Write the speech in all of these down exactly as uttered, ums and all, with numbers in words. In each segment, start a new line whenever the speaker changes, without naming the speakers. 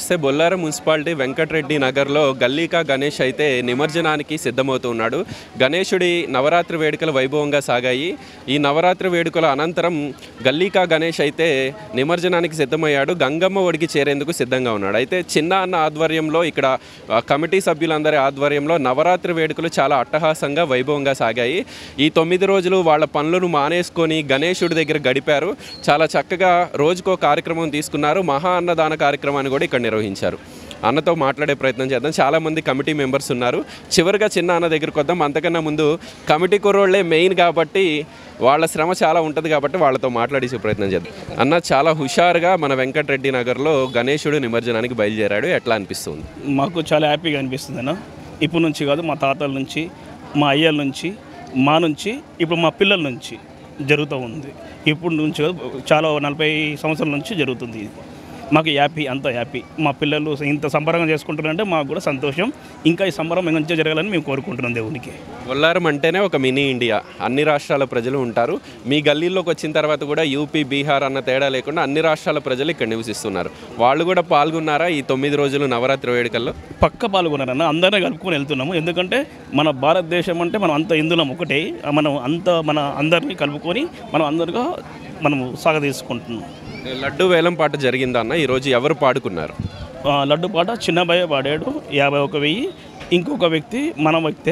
వస్తే బొల్లారం మున్సిపాలిటీ వెంకటరెడ్డి నగర్లో గల్లీకా గణేష్ అయితే నిమజ్జనానికి సిద్ధమవుతున్నాడు. గణేశుడి నవరాత్రి వేడుకలు వైభవంగా సాగాయి. ఈ నవరాత్రి వేడుకల అనంతరం గల్లీకా గణేష్ అయితే నిమజ్జనానికి సిద్ధమయ్యాడు. గంగమ్మ ఒడికి చేరేందుకు సిద్ధంగా ఉన్నాడు. అయితే చిన్న అన్న ఆధ్వర్యంలో ఇక్కడ కమిటీ సభ్యులందరి ఆధ్వర్యంలో నవరాత్రి వేడుకలు చాలా అట్టహాసంగా వైభవంగా సాగాయి. ఈ తొమ్మిది రోజులు వాళ్ళ పనులను మానేసుకొని గణేశుడి దగ్గర గడిపారు. చాలా చక్కగా రోజుకో కార్యక్రమం తీసుకున్నారు. మహా అన్నదాన కార్యక్రమాన్ని కూడా ఇక్కడ నిర్వహించారు. అన్నతో మాట్లాడే ప్రయత్నం చేద్దాం. చాలామంది కమిటీ మెంబర్స్ ఉన్నారు. చివరిగా చిన్న అన్న దగ్గరికి వద్దాం. అంతకన్నా ముందు కమిటీ కుర్రోళ్ళే మెయిన్ కాబట్టి వాళ్ళ శ్రమ చాలా ఉంటుంది కాబట్టి వాళ్ళతో మాట్లాడేసే ప్రయత్నం చేద్దాం. అన్న చాలా హుషారుగా మన వెంకటరెడ్డి నగర్లో గణేశుడు నిమజ్జనానికి బయలుదేరాడు. ఎట్లా అనిపిస్తుంది?
మాకు చాలా హ్యాపీగా అనిపిస్తుంది అన్న. ఇప్పటి నుంచి కాదు, మా తాతల నుంచి, మా అయ్యల నుంచి, మా నుంచి, ఇప్పుడు మా పిల్లల నుంచి జరుగుతూ ఉంది. ఇప్పుడు నుంచి చాలా నలభై సంవత్సరాల నుంచి జరుగుతుంది. ఇది మాకు హ్యాపీ, అంత హ్యాపీ. మా పిల్లలు ఇంత సంబరంగా చేసుకుంటారంటే మాకు కూడా సంతోషం. ఇంకా ఈ సంబరం మంచిగా జరగాలని మేము కోరుకుంటున్నాం దేవునికి.
బొల్లారం అంటేనే ఒక మినీ ఇండియా. అన్ని రాష్ట్రాల ప్రజలు ఉంటారు. మీ గల్లీలోకి వచ్చిన తర్వాత కూడా యూపీ, బీహార్ అన్న తేడా లేకుండా అన్ని రాష్ట్రాల ప్రజలు ఇక్కడ నివసిస్తున్నారు. వాళ్ళు కూడా పాల్గొన్నారా ఈ తొమ్మిది రోజులు నవరాత్రి వేడుకల్లో?
పక్క పాల్గొన్నారన్న. అందరినీ కలుపుకొని వెళ్తున్నాము. ఎందుకంటే మన భారతదేశం అంటే మనం అంత హిందువులం ఒకటే. మనం అంత మన అందరినీ కలుపుకొని మనం అందరిగా మనం సాగదీసుకుంటున్నాం.
లడ్డు వేలం పాట జరిగిందా అన్న? ఈరోజు ఎవరు పాడుకున్నారు?
లడ్డు పాట చిన్నబాయ్ పాడాడు. యాభై ఒక వెయ్యి. ఇంకొక వ్యక్తి మన వ్యక్తే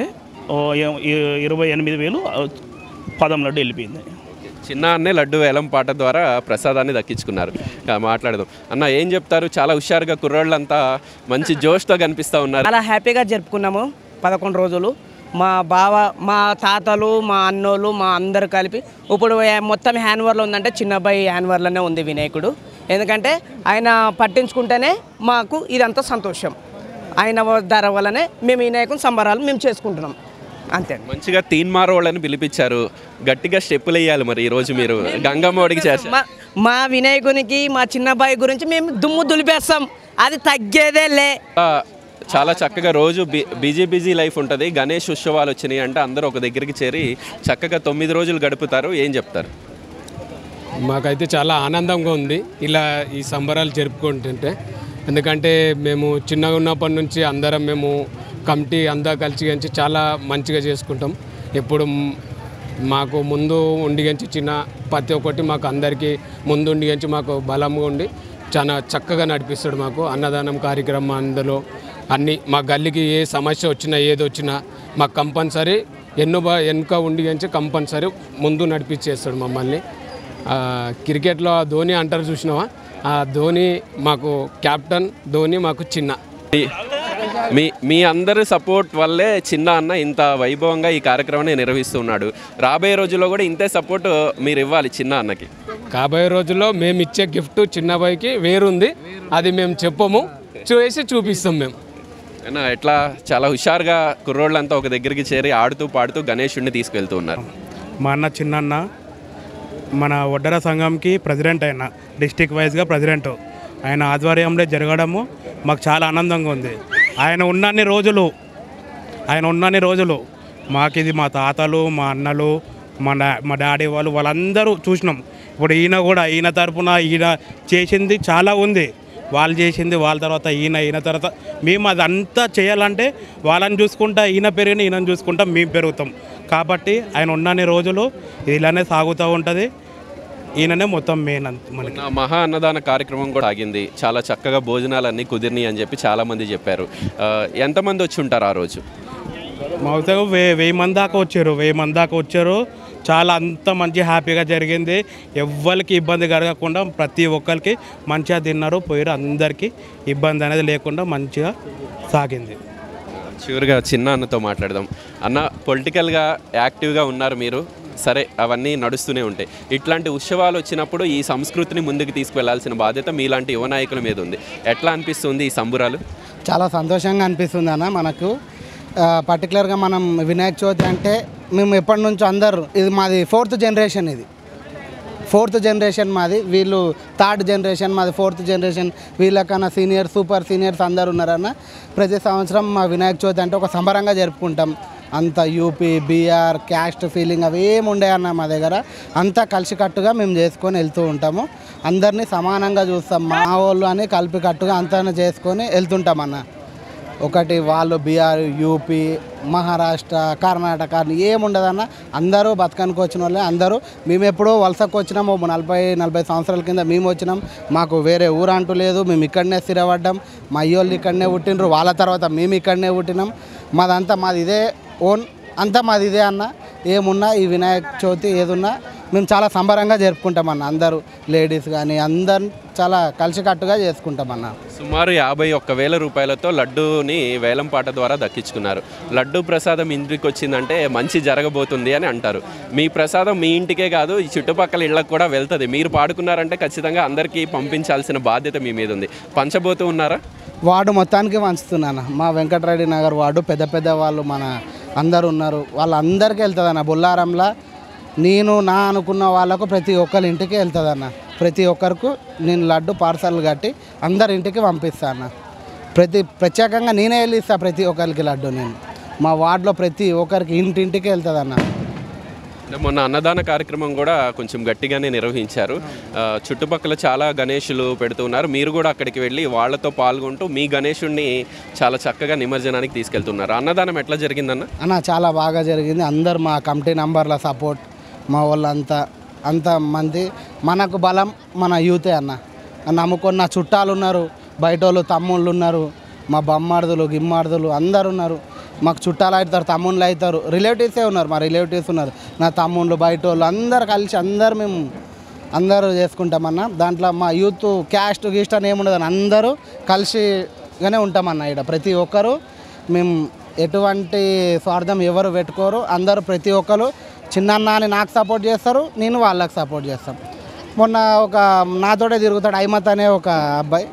ఇరవై ఎనిమిది వేలు పదం లడ్డు వెళ్ళిపోయింది.
చిన్న అన్నే లడ్డు వేలం పాట ద్వారా ప్రసాదాన్ని దక్కించుకున్నారు. మాట్లాడదాం అన్న, ఏం చెప్తారు? చాలా హుషారుగా కుర్రాళ్ళంతా మంచి జోష్తో కనిపిస్తూ ఉన్నారు.
చాలా హ్యాపీగా జరుపుకున్నాము పదకొండు రోజులు. మా బావ, మా తాతలు, మా అన్నోళ్ళు, మా అందరు కలిపి ఇప్పుడు మొత్తం హ్యాండ్వర్లో ఉందంటే చిన్నబ్బాయి హ్యాండ్వర్లోనే ఉంది వినాయకుడు. ఎందుకంటే ఆయన పట్టించుకుంటేనే మాకు ఇదంతా సంతోషం. ఆయన ధర వల్లనే మేము వినాయకుని సంబరాలు మేము చేసుకుంటున్నాం. అంతే.
మంచిగా తీన్మార్ వాళ్ళని పిలిపించారు. గట్టిగా స్టెప్పులు వేయాలి. మరి ఈరోజు మీరు గంగమ్మ ఒడికి చేశారు.
మా వినాయకునికి, మా చిన్నబ్బాయి గురించి మేము దుమ్ము దులిపేస్తాం. అది తగ్గేదే లే.
చాలా చక్కగా రోజు బి బిజీ బిజీ లైఫ్ ఉంటుంది. గణేష్ ఉత్సవాలు వచ్చినాయి అంటే అందరూ ఒక దగ్గరికి చేరి చక్కగా తొమ్మిది రోజులు గడుపుతారు. ఏం చెప్తారు?
మాకైతే చాలా ఆనందంగా ఉంది ఇలా ఈ సంబరాలు జరుపుకుంటుంటే. ఎందుకంటే మేము చిన్నగా ఉన్నప్పటి నుంచి అందరం మేము కమిటీ అంతా కలిసి గంచి చాలా మంచిగా చేసుకుంటాం. ఎప్పుడు మాకు ముందు ఉండిగంచి చిన్న ప్రతి ఒక్కటి మాకు అందరికీ ముందు ఉండిగంచి మాకు బలంగా ఉండి చాలా చక్కగా నడిపిస్తాడు. మాకు అన్నదానం కార్యక్రమం అందులో అన్నీ మా గల్లీకి ఏ సమస్య వచ్చినా ఏది వచ్చినా మాకు కంపల్సరీ ఎన్నో బా వెనుక ఉండిగంచి కంపల్సరీ ముందు నడిపించేస్తాడు మమ్మల్ని. క్రికెట్లో ధోని అంటారు చూసినావా, ఆ ధోని మాకు క్యాప్టెన్, ధోని మాకు చిన్న.
మీ మీ అందరి సపోర్ట్ వల్లే చిన్న అన్న ఇంత వైభవంగా ఈ కార్యక్రమాన్ని నిర్వహిస్తున్నాడు. రాబోయే రోజుల్లో కూడా ఇంతే సపోర్ట్ మీరు ఇవ్వాలి చిన్న అన్నకి.
కాబోయే రోజుల్లో మేము ఇచ్చే గిఫ్ట్ చిన్నబాయికి వేరుంది. అది మేము చెప్పము, చూసి చూపిస్తాం మేము.
అన్న ఎట్లా చాలా హుషారుగా కుర్రోళ్ళంతా ఒక దగ్గరికి చేరి ఆడుతూ పాడుతూ గణేశుడిని తీసుకెళ్తూ ఉన్నారు.
మా అన్న చిన్న మన వడ్డర సంఘంకి ప్రెసిడెంట్, అయిన డిస్టిక్ వైజ్గా ప్రెసిడెంట్. ఆయన ఆధ్వర్యంలో జరగడము మాకు చాలా ఆనందంగా ఉంది. ఆయన ఉన్నన్ని రోజులు ఆయన ఉన్నన్ని రోజులు మాకు ఇది మా తాతలు, మా అన్నలు, మా డా మా డాడీ వాళ్ళు వాళ్ళందరూ చూసినాం. ఇప్పుడు ఈయన కూడా ఈయన తరపున ఈయన చేసింది చాలా ఉంది. వాళ్ళు చేసింది వాళ్ళ తర్వాత ఈయన, ఈయన తర్వాత మేము అదంతా చేయాలంటే వాళ్ళని చూసుకుంటా ఈయన పెరిగిన ఈయనని చూసుకుంటా మేము పెరుగుతాం. కాబట్టి ఆయన ఉన్నన్ని రోజులు ఇలానే సాగుతూ ఉంటుంది. ఈయననే మొత్తం మెయిన్. మనకి
మహా అన్నదాన కార్యక్రమం కూడా ఆగింది. చాలా చక్కగా భోజనాలన్నీ కుదిరినాయి అని చెప్పి చాలామంది చెప్పారు. ఎంతమంది వచ్చి ఉంటారు ఆ రోజు?
మాకు వే వెయ్యి మంది దాకా వచ్చారు. వెయ్యి మంది దాకా వచ్చారు. చాలా అంత మంచి హ్యాపీగా జరిగింది. ఎవ్వరికి ఇబ్బంది కలగకుండా ప్రతి ఒక్కరికి మంచిగా తిన్నారు, పోయారు. అందరికీ ఇబ్బంది అనేది లేకుండా మంచిగా సాగింది.
చివరిగా చిన్న అన్నతో మాట్లాడదాం. అన్న, పొలిటికల్గా యాక్టివ్గా ఉన్నారు మీరు, సరే అవన్నీ నడుస్తూనే ఉంటాయి. ఇట్లాంటి ఉత్సవాలు వచ్చినప్పుడు ఈ సంస్కృతిని ముందుకు తీసుకువెళ్లాల్సిన బాధ్యత మీలాంటి యువ నాయకుల మీద ఉంది. ఎట్లా అనిపిస్తుంది ఈ సంబురాలు?
చాలా సంతోషంగా అనిపిస్తుంది అన్న. మనకు పర్టికులర్గా మనం వినాయక చవితి అంటే మేము ఎప్పటి నుంచో అందరు, ఇది మాది ఫోర్త్ జనరేషన్, ఇది ఫోర్త్ జనరేషన్ మాది. వీళ్ళు థర్డ్ జనరేషన్, మాది ఫోర్త్ జనరేషన్. వీళ్ళకన్నా సీనియర్, సూపర్ సీనియర్స్ అందరు ఉన్నారన్న. ప్రతి సంవత్సరం మా వినాయక చవితి అంటే ఒక సంబరంగా జరుపుకుంటాం. అంత యూపీ బీఆర్ క్యాస్ట్ ఫీలింగ్ అవి ఏమి ఉండే అన్న మా దగ్గర అంతా కలిసికట్టుగా మేము చేసుకొని వెళ్తూ ఉంటాము. అందరినీ సమానంగా చూస్తాం. మా వాళ్ళు అని కలిపికట్టుగా అంతా చేసుకొని వెళ్తుంటామన్న. ఒకటి వాళ్ళు బీహార్ యూపీ మహారాష్ట్ర కర్ణాటక ఏముండదన్న, అందరూ బతకానికి వచ్చిన వాళ్ళే. అందరూ మేము ఎప్పుడో వలసకు వచ్చినాము, నలభై నలభై సంవత్సరాల కింద మేము వచ్చినాం. మాకు వేరే ఊరు అంటూ లేదు. మేము ఇక్కడనే స్థిరపడ్డాం. మా అయ్యోళ్ళు ఇక్కడనే పుట్టినరు, వాళ్ళ తర్వాత మేము ఇక్కడనే పుట్టినాం. మాదంతా మాది ఇదే ఓన్, అంతా మాది ఇదే అన్న. ఏమున్నా ఈ వినాయక చవితి ఏదున్నా మేము చాలా సంబరంగా జరుపుకుంటామన్న. అందరూ లేడీస్ కానీ అందరు చాలా కలిసికట్టుగా చేసుకుంటామన్న.
సుమారు యాభై ఒక్క వేల రూపాయలతో లడ్డూని వేలంపాట ద్వారా దక్కించుకున్నారు. లడ్డూ ప్రసాదం ఇంటికి వచ్చిందంటే మంచి జరగబోతుంది అని అంటారు. మీ ప్రసాదం మీ ఇంటికే కాదు, ఈ చుట్టుపక్కల ఇళ్ళకు కూడా వెళ్తుంది. మీరు పాడుకున్నారంటే ఖచ్చితంగా అందరికీ పంపించాల్సిన బాధ్యత మీ మీద ఉంది. పంచబోతూ ఉన్నారా?
వార్డు మొత్తానికి పంచుతున్నాను. మా వెంకటరెడ్డి నగర్ వార్డు పెద్ద పెద్ద వాళ్ళు మన అందరు ఉన్నారు, వాళ్ళందరికీ వెళ్తుందన్న. బొల్లారంలో నేను నా అనుకున్న వాళ్ళకు ప్రతి ఒక్కరి ఇంటికి వెళ్తుందన్న. ప్రతి ఒక్కరికి నేను లడ్డు పార్సల్ కట్టి అందరి ఇంటికి పంపిస్తాను. ప్రతి ప్రత్యేకంగా నేనే వెళ్ళి ఇస్తాను ప్రతి ఒక్కరికి లడ్డు. నేను మా వార్డులో ప్రతి ఒక్కరికి ఇంటింటికి వెళ్తుందన్న.
మొన్న అన్నదాన కార్యక్రమం కూడా కొంచెం గట్టిగానే నిర్వహించారు. చుట్టుపక్కల చాలా గణేషులు పెడుతున్నారు. మీరు కూడా అక్కడికి వెళ్ళి వాళ్ళతో పాల్గొంటూ మీ గణేషుడిని చాలా చక్కగా నిమజ్జనానికి తీసుకెళ్తున్నారు. అన్నదానం ఎట్లా జరిగిందన్న?
అన్న చాలా బాగా జరిగింది. అందరు మా కమిటీ నంబర్ల సపోర్ట్, మా వాళ్ళంతా అంత మంది. మనకు బలం మన యూతే అన్న. నమ్ముకున్న చుట్టాలు ఉన్నారు, బయట వాళ్ళు తమ్ముళ్ళు ఉన్నారు, మా బొమ్మార్దులు గిమ్మార్దులు అందరు ఉన్నారు. మాకు చుట్టాలు అవుతారు, తమ్ముళ్ళు అవుతారు, రిలేటివ్సే ఉన్నారు, మా రిలేటివ్స్ ఉన్నారు, నా తమ్ముళ్ళు బయట వాళ్ళు అందరు కలిసి అందరు మేము అందరూ చేసుకుంటామన్న. దాంట్లో మా యూత్ క్యాస్ట్ గీస్ట్ అని ఏముండదని అందరూ కలిసిగానే ఉంటామన్న. ఇక్కడ ప్రతి ఒక్కరు మేము ఎటువంటి స్వార్థం ఎవరు పెట్టుకోరు. అందరూ ప్రతి ఒక్కరు చిన్న అని నాకు సపోర్ట్ చేస్తారు, నేను వాళ్ళకి సపోర్ట్ చేస్తాం. మొన్న ఒక నాతోటే తిరుగుతాడు ఐమత్ అనే ఒక అబ్బాయి,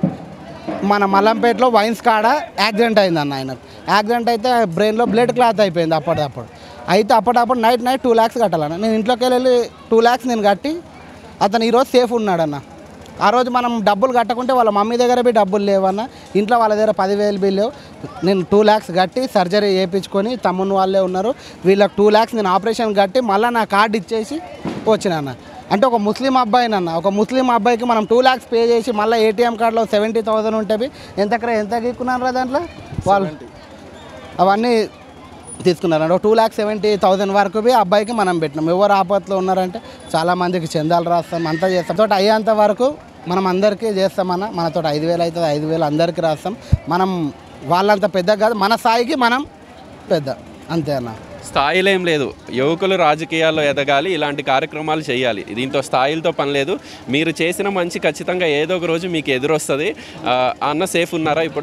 మన మల్లంపేటలో వైన్స్ కాడ యాక్సిడెంట్ అయింది అన్న. ఆయనకు యాక్సిడెంట్ అయితే బ్రెయిన్లో బ్లడ్ క్లాత్ అయిపోయింది అప్పటిదప్పుడు. అయితే అప్పటిదప్పుడు నైట్ నైట్ టూ ల్యాక్స్ కట్టాలన్న. నేను ఇంట్లోకి వెళ్ళి టూ ల్యాక్స్ నేను కట్టి అతను ఈరోజు సేఫ్ ఉన్నాడన్న. ఆ రోజు మనం డబ్బులు కట్టకుంటే వాళ్ళ మమ్మీ దగ్గర బి డబ్బులు లేవన్న, ఇంట్లో వాళ్ళ దగ్గర పదివేలు బిల్లు. నేను టూ ల్యాక్స్ కట్టి సర్జరీ చేయించుకొని తమ్ముని వాళ్ళే ఉన్నారు, వీళ్ళకి టూ ల్యాక్స్ నేను ఆపరేషన్ కట్టి మళ్ళీ నా కార్డు ఇచ్చేసి వచ్చినాన్న. అంటే ఒక ముస్లిం అబ్బాయినన్న, ఒక ముస్లిం అబ్బాయికి మనం టూ ల్యాక్స్ పే చేసి మళ్ళీ ఏటీఎం కార్డులో సెవెంటీ థౌసండ్ ఉంటుంది. ఎంత ఎంత గీక్కున్నారా దాంట్లో వాళ్ళు అవన్నీ తీసుకున్నారండి. ఒక టూ ల్యాక్స్ సెవెంటీ థౌసండ్ వరకు బి అబ్బాయికి మనం పెట్టినాం. ఎవరు ఆపత్తులో ఉన్నారంటే చాలామందికి చందాలు రాస్తాం, అంతా చేస్తాం. తోట అయ్యేంత వరకు మనం అందరికీ చేస్తామన్న. మనతో ఐదు వేలు అవుతుంది, ఐదు వేలు అందరికీ రాస్తాం. మనం వాళ్ళంత పెద్ద కాదు, మన స్థాయికి మనం పెద్ద, అంతే అన్న.
స్థాయిలో ఏం లేదు, యువకులు రాజకీయాల్లో ఎదగాలి, ఇలాంటి కార్యక్రమాలు చేయాలి. దీంతో స్థాయిలతో పని లేదు. మీరు చేసిన మంచి ఖచ్చితంగా ఏదో ఒక రోజు మీకు ఎదురొస్తుంది. అన్న సేఫ్ ఉన్నారా ఇప్పుడు?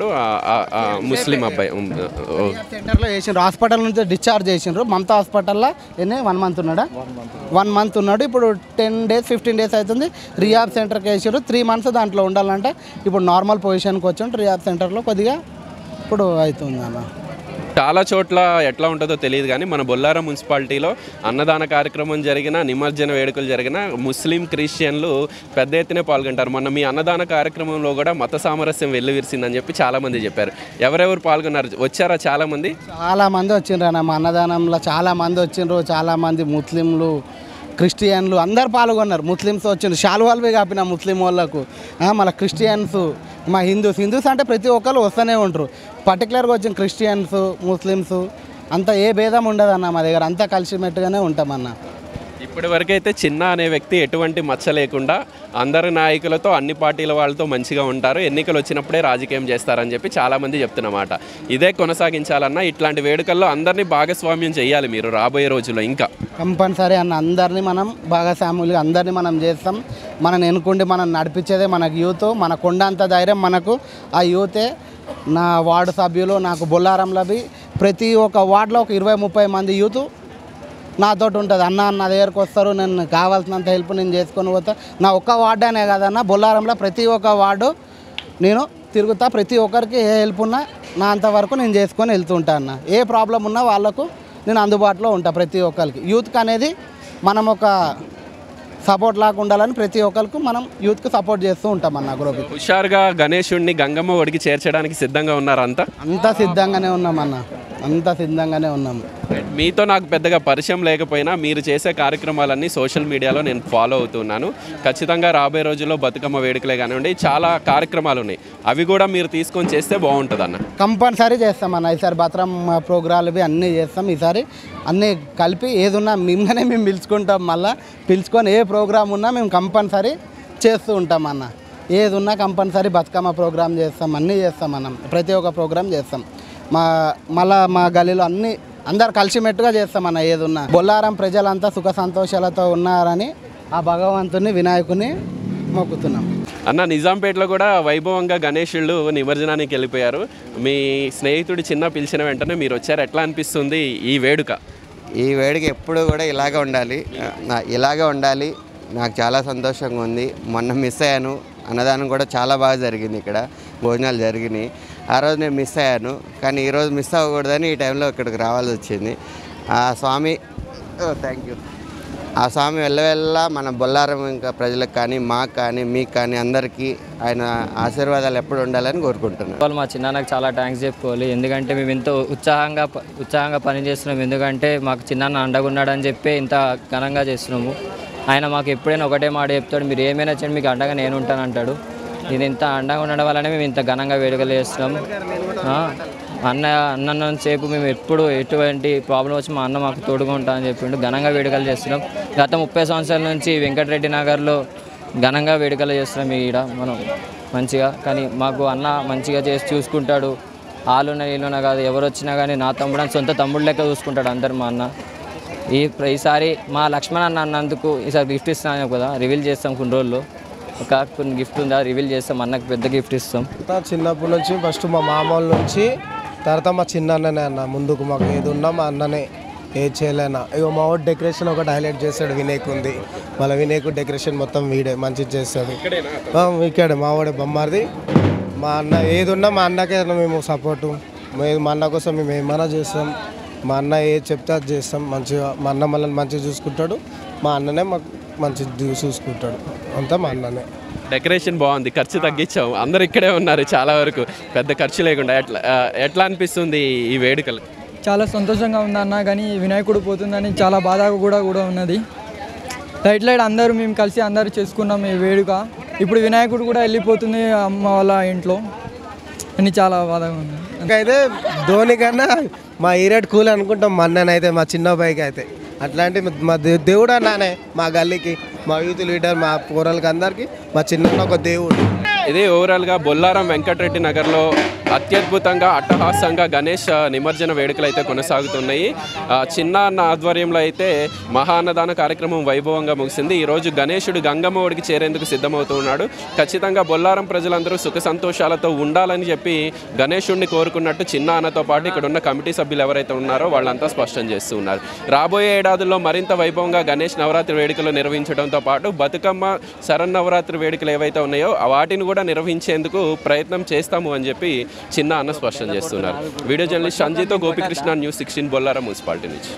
ముస్లిం అబ్బాయి
సెంటర్లో చేసిండ్రు, హాస్పిటల్ నుంచి డిశ్చార్జ్ చేసిండ్రు. మమతా హాస్పిటల్లో ఎన్ని వన్ మంత్ ఉన్నాడా? వన్ మంత్ ఉన్నాడు. ఇప్పుడు టెన్ డేస్ ఫిఫ్టీన్ డేస్ అవుతుంది. రిహాబ్ సెంటర్కి వేసారు. త్రీ మంత్స్ దాంట్లో ఉండాలంటే ఇప్పుడు నార్మల్ పొజిషన్కి వచ్చి రిహాబ్ సెంటర్లో కొద్దిగా ఇప్పుడు అవుతుంది అన్న.
చాలా చోట్ల ఎట్లా ఉంటుందో తెలియదు కానీ మన బొల్లారం మున్సిపాలిటీలో అన్నదాన కార్యక్రమం జరిగిన, నిమజ్జన వేడుకలు జరిగిన ముస్లిం క్రిస్టియన్లు పెద్ద ఎత్తునే పాల్గొంటారు. మొన్న మీ అన్నదాన కార్యక్రమంలో కూడా మత సామరస్యం వెల్లువిరిసిందని చెప్పి చాలామంది చెప్పారు. ఎవరెవరు పాల్గొన్నారు? వచ్చారా చాలామంది?
చాలామంది వచ్చిండ్రు అన్న. మా అన్నదానంలో చాలామంది వచ్చిండ్రు. చాలామంది ముస్లింలు క్రిస్టియన్లు అందరు పాల్గొన్నారు. ముస్లిమ్స్ వచ్చిండ్రు, శాలువాలు కాపిన ముస్లిం వాళ్ళకు. మళ్ళీ క్రిస్టియన్స్, మా హిందూస్ హిందూస్ అంటే ప్రతి ఒక్కరు వస్తూనే ఉంటారు. పర్టికులర్గా వచ్చిన క్రిస్టియన్స్ ముస్లిమ్స్ అంతా ఏ భేదం ఉండదన్న. మా దగ్గర అంతా కలిసిమెట్టుగానే ఉంటామన్న.
ఇప్పటి వరకైతే చిన్న అనే వ్యక్తి ఎటువంటి మచ్చ లేకుండా అందరి నాయకులతో అన్ని పార్టీల వాళ్ళతో మంచిగా ఉంటారు. ఎన్నికలు వచ్చినప్పుడే రాజకీయం చేస్తారని చెప్పి చాలామంది చెప్తున్నమాట. ఇదే కొనసాగించాలన్నా ఇట్లాంటి వేడుకల్లో అందరినీ భాగస్వామ్యం చేయాలి మీరు రాబోయే రోజుల్లో. ఇంకా
కంపల్సరీ అన్న, అందరినీ మనం భాగస్వాములుగా అందరినీ మనం చేస్తాం. మనం ఎన్నుకుంటే మనం నడిపించేదే మనకు యూత్. మన కొండంత ధైర్యం మనకు ఆ యూతే. నా వార్డు సభ్యులు నాకు బొల్లారంలోవి ప్రతి ఒక్క వార్డులో ఒక ఇరవై ముప్పై మంది యూత్ నాతో ఉంటుంది. అన్న నా దగ్గరకు వస్తారు, నేను కావాల్సినంత హెల్ప్ నేను చేసుకొని పోతా. నా ఒక్క వార్డు అనే కదన్న, బొల్లారంలో ప్రతి ఒక్క వార్డు నేను తిరుగుతా. ప్రతి ఒక్కరికి ఏ హెల్ప్ ఉన్నా నా అంతవరకు నేను చేసుకొని వెళ్తుంటా అన్న. ఏ ప్రాబ్లం ఉన్నా వాళ్ళకు నేను అందుబాటులో ఉంటా. ప్రతి ఒక్కరికి యూత్కి అనేది మనం ఒక సపోర్ట్ లాగా ఉండాలని ప్రతి ఒక్కరికి మనం యూత్కి సపోర్ట్ చేస్తూ ఉంటాం అన్న. గ్రూప్
హుషారుగా గణేశుడిని గంగమ్మ ఒడికి చేర్చడానికి సిద్ధంగా ఉన్నారు అంతా?
అంతా సిద్ధంగానే ఉన్నామన్న, అంతా సిద్ధంగానే ఉన్నాము.
మీతో నాకు పెద్దగా పరిచయం లేకపోయినా మీరు చేసే కార్యక్రమాలన్నీ సోషల్ మీడియాలో నేను ఫాలో అవుతున్నాను. ఖచ్చితంగా రాబోయే రోజుల్లో బతుకమ్మ వేడుకలే కానివ్వండి, చాలా కార్యక్రమాలు ఉన్నాయి, అవి కూడా మీరు తీసుకొని చేస్తే బాగుంటుంది అన్న.
కంపల్సరీ చేస్తామన్న. ఈసారి బతుకమ్మ ప్రోగ్రాలు అవి అన్నీ చేస్తాం. ఈసారి అన్నీ కలిపి ఏదున్నా మిమ్మల్నే మేము పిలుచుకుంటాం. మళ్ళీ పిలుచుకొని ఏ ప్రోగ్రామ్ ఉన్నా మేము కంపల్సరీ చేస్తూ ఉంటాం అన్న. ఏది ఉన్నా కంపల్సరీ బతుకమ్మ ప్రోగ్రామ్ చేస్తాం, అన్నీ చేస్తాం మనం. ప్రతి ఒక్క ప్రోగ్రామ్ చేస్తాం. మా మళ్ళా మా గలీలో అన్నీ అందరు కలిసిమెట్టుగా చేస్తామన్న. ఏదున్నా బొల్లారం ప్రజలంతా సుఖ సంతోషాలతో ఉన్నారని ఆ భగవంతుని వినాయకుని మొక్కుతున్నాం
అన్న. నిజాంపేటలో కూడా వైభవంగా గణేశుళ్ళు నిమజ్జనానికి వెళ్ళిపోయారు. మీ స్నేహితుడి చిన్న పిలిచిన వెంటనే మీరు వచ్చారు. ఎట్లా అనిపిస్తుంది ఈ వేడుక?
ఈ వేడుక ఎప్పుడు కూడా ఇలాగే ఉండాలి, ఇలాగే ఉండాలి. నాకు చాలా సంతోషంగా ఉంది. మొన్న మిస్ అయ్యాను, అన్నదానం కూడా చాలా బాగా జరిగింది, ఇక్కడ భోజనాలు జరిగినాయి. ఆ రోజు నేను మిస్ అయ్యాను, కానీ ఈరోజు మిస్ అవ్వకూడదని ఈ టైంలో ఇక్కడికి రావాల్సి వచ్చింది. ఆ స్వామి థ్యాంక్ యూ ఆ స్వామి వెళ్ళవెళ్ళ మన బొల్లారం ఇంకా ప్రజలకు కానీ, మాకు కానీ, మీకు కానీ అందరికీ ఆయన ఆశీర్వాదాలు ఎప్పుడు ఉండాలని కోరుకుంటున్నాను.
మా చిన్నాన్నకు చాలా థ్యాంక్స్ చెప్పుకోవాలి. ఎందుకంటే మేము ఎంతో ఉత్సాహంగా ఉత్సాహంగా పనిచేస్తున్నాం. ఎందుకంటే మాకు చిన్నాన్న అండగా ఉన్నాడని చెప్పి ఇంత ఘనంగా చేస్తున్నాము. ఆయన మాకు ఎప్పుడైనా ఒకటే మాట చెప్తాడు, మీరు ఏమైనా చేయండి, మీకు అండగా నేను ఉంటాను అంటాడు. ఇది ఇంత అండగా ఉండడం వల్లనే మేము ఇంత ఘనంగా వేడుకలు చేస్తున్నాము. అన్న అన్న సేపు మేము ఎప్పుడు ఎటువంటి ప్రాబ్లం వచ్చి మా అన్న మాకు తోడుగా ఉంటామని చెప్పిండు. ఘనంగా వేడుకలు చేస్తున్నాం. గత ముప్పై సంవత్సరాల నుంచి వెంకటరెడ్డి నగర్లో ఘనంగా వేడుకలు చేస్తున్నాం ఈడ మనం మంచిగా. కానీ మాకు అన్న మంచిగా చేసి చూసుకుంటాడు. ఆలున్న నీళ్ళున్న కాదు, ఎవరు వచ్చినా కానీ నా తమ్ముడు అని సొంత తమ్ముడు లెక్క చూసుకుంటాడు అందరు. మా అన్న ఈ ఈసారి మా లక్ష్మణ్ అన్న అన్నందుకు ఈసారి గిఫ్ట్ ఇస్తున్నాను కదా, రివీల్ చేస్తాం కొన్ని రోజుల్లో. ఒక కొన్ని గిఫ్ట్ ఉందా రివీల్ చేస్తాం, అన్నకు పెద్ద గిఫ్ట్ ఇస్తాం.
చిన్నప్పటి నుంచి ఫస్ట్ మా మామూలు నుంచి తర్వాత మా చిన్న అన్ననే అన్న. ముందుకు మాకు ఏది ఉన్నా మా అన్ననే, ఏది చేయలేనా. ఇక మా వాడు డెకరేషన్ ఒకటి హైలైట్ చేస్తాడు, వినాయక్ ఉంది. మళ్ళీ వినాయకు డెకరేషన్ మొత్తం వీడే మంచిగా చేస్తాడు. ఇక్కడే మా వాడే బొమ్మారిది. మా అన్న ఏది ఉన్నా మా అన్నకే మేము సపోర్టు. మా అన్న కోసం మేము ఏమైనా చేస్తాం. మా అన్న ఏది చెప్తే అది చేస్తాం మంచిగా. మా అన్న మనల్ని మంచిగా చూసుకుంటాడు, మా అన్ననే మాకు మంచిగా చూసుకుంటాడు. అంతా మా అన్ననే.
డెకరేషన్ బాగుంది, ఖర్చు తగ్గించాము, అందరు ఇక్కడే ఉన్నారు చాలా వరకు, పెద్ద ఖర్చు లేకుండా. ఎట్లా ఎట్లా అనిపిస్తుంది ఈ వేడుకలు?
చాలా సంతోషంగా ఉంది అన్న, కానీ వినాయకుడు పోతుందని చాలా బాధ కూడా కూడా ఉన్నది. లైట్ లైట్ అందరూ మేము కలిసి అందరూ చేసుకున్నాం ఈ వేడుక. ఇప్పుడు వినాయకుడు కూడా వెళ్ళిపోతుంది అమ్మ వాళ్ళ ఇంట్లో అని చాలా బాధగా ఉంది.
అయితే ధోని కన్నా మా ఈరేట్ కూల్ అనుకుంటాం మా అన్ననైతే, మా చిన్న అబ్బాయికి అయితే. అట్లాంటి మా దేవుడు అన్నానే మా గల్లీకి, మా యూత్ లీడర్, మా పోరలకి అందరికీ మా చిన్న ఒక దేవుడు.
ఇదే ఓవరాల్గా బొల్లారం వెంకటరెడ్డి నగర్లో అత్యద్భుతంగా అట్టహాసంగా గణేష్ నిమజ్జన వేడుకలు అయితే కొనసాగుతున్నాయి. చిన్న అన్న ఆధ్వర్యంలో అయితే మహా అన్నదాన కార్యక్రమం వైభవంగా ముగిసింది. ఈరోజు గణేశుడు గంగమ్మ ఒడికి చేరేందుకు సిద్ధమవుతూ ఉన్నాడు. ఖచ్చితంగా బొల్లారం ప్రజలందరూ సుఖ సంతోషాలతో ఉండాలని చెప్పి గణేశుడిని కోరుకున్నట్టు చిన్న అన్నతో పాటు ఇక్కడ ఉన్న కమిటీ సభ్యులు ఎవరైతే ఉన్నారో వాళ్ళంతా స్పష్టం చేస్తూ ఉన్నారు. రాబోయే ఏడాదుల్లో మరింత వైభవంగా గణేష్ నవరాత్రి వేడుకలు నిర్వహించడంతో పాటు బతుకమ్మ శరన్నవరాత్రి వేడుకలు ఏవైతే ఉన్నాయో వాటిని కూడా నిర్వహించేందుకు ప్రయత్నం చేస్తాము అని చెప్పి చిన్న అన్న స్పష్టం చేస్తున్నారు. వీడియో జర్నలిస్ట్ సంజయ్తో Gopikrishna, news sixteen Bollaram municipality నుంచి.